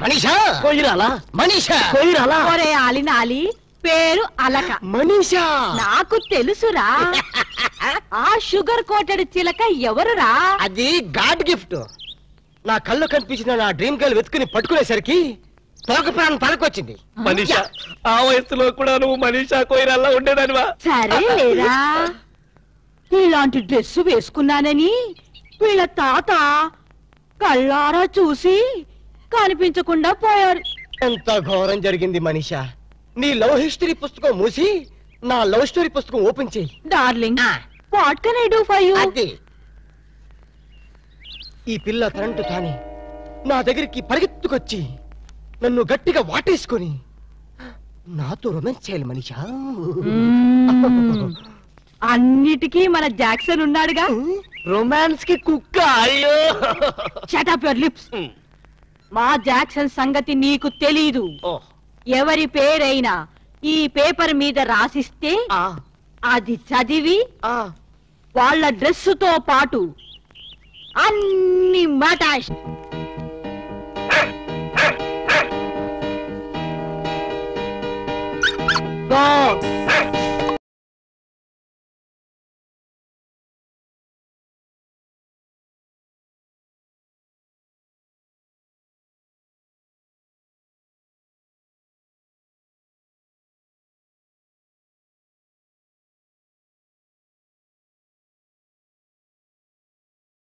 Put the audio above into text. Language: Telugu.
మనీషా కొయ్యరాలా మనీషా కొయ్యరాలా ఒరే ఆలినాలి పేరు అలక మనీషా నాకు తెలుసురా ఆ షుగర్ కోటెడ్ చిలక ఎవరురా అది గాడ్ గిఫ్ట్ నా కళ్ళు కనిపించిన నా డ్రీమ్ గర్ల్ వెతుకుని పట్టుకునేసరికి తోక ప్రాణం తలకొచ్చింది మనీషా ఆ వయసులో కూడా నువ్వు మనీషా కొయ్యరాలా ఉండేదానివా సరే లేరా ఇలాంటి డ్రెస్ వేసుకున్నానని వీళ్ళ తాత కళ్ళారా చూసి కనిపించకుండా పోయారు. ఎంత ఘోరం జరిగింది మనీషా. నీ లవ్ హిస్టరీ పుస్తకం మూసి నా లవ్ స్టోరీ పుస్తకం ఓపెన్ చేయి darling. What can I do for you? ఈ పిల్ల కరెంటు తానే నా దగ్గరికి పరిగెత్తుకొచ్చి నన్ను గట్టిగా వాటేసుకొని నాతో రొమాన్స్ చేయాలి మనీషా. అన్నిటికీ మన జాక్సన్ ఉన్నాడుగా. రొమాన్స్ కి కుక్క. అయ్యో షట్ అప్ యువర్ లిప్స్. మా జాక్సన్ సంగతి నీకు తెలీదు. ఎవరి పేరైనా ఈ పేపర్ మీద రాసిస్తే అది చదివి వాళ్ళ డ్రెస్సుతో పాటు అన్ని మటాష్. గో